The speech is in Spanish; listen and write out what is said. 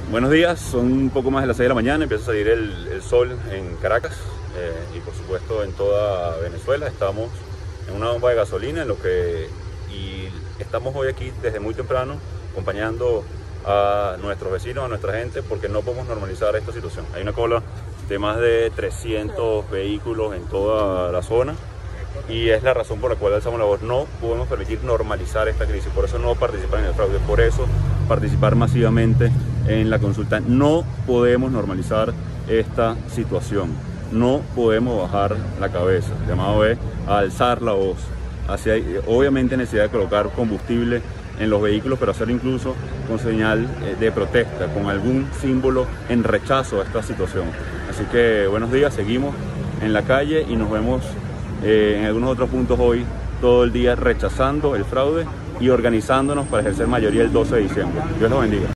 Buenos días, son un poco más de las 6 de la mañana, empieza a salir el sol en Caracas y por supuesto en toda Venezuela. Estamos en una bomba de gasolina y estamos hoy aquí desde muy temprano acompañando a nuestros vecinos, a nuestra gente, porque no podemos normalizar esta situación. Hay una cola de más de 300 vehículos en toda la zona y es la razón por la cual alzamos la voz. No podemos permitir normalizar esta crisis, por eso no participar en el fraude, por eso participar masivamente en la consulta. No podemos normalizar esta situación, no podemos bajar la cabeza. El llamado es a alzar la voz. Obviamente necesidad de colocar combustible en los vehículos, pero hacerlo incluso con señal de protesta, con algún símbolo en rechazo a esta situación. Así que buenos días, seguimos en la calle y nos vemos en algunos otros puntos hoy todo el día rechazando el fraude y organizándonos para ejercer mayoría el 12 de diciembre. Dios los bendiga.